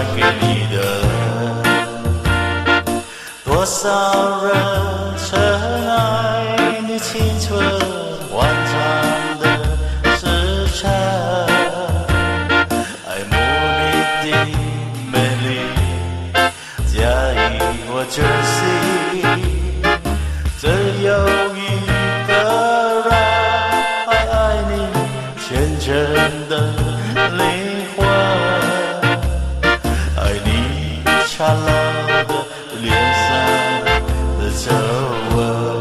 给你的。多少人曾爱你青春万丈的时辰，爱慕你的美丽，假意我珍惜。只有一个人爱你虔诚的灵魂，爱你灿烂的脸上的皱纹。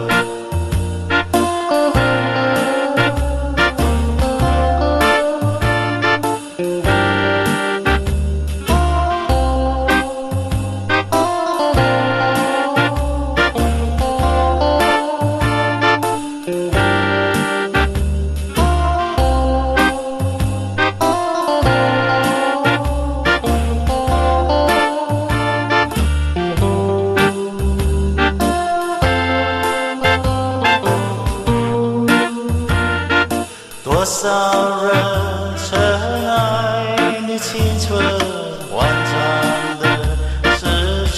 多少人曾爱你青春万丈的时辰，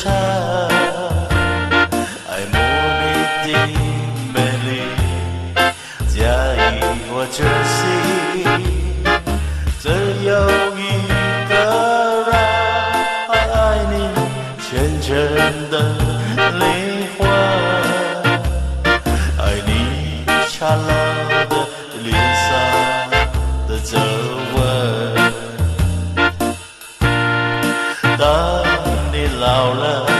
爱慕你的美丽，假意我珍惜。只有一个人爱你虔诚的灵魂，爱你灿烂的脸上的皱纹。当你老了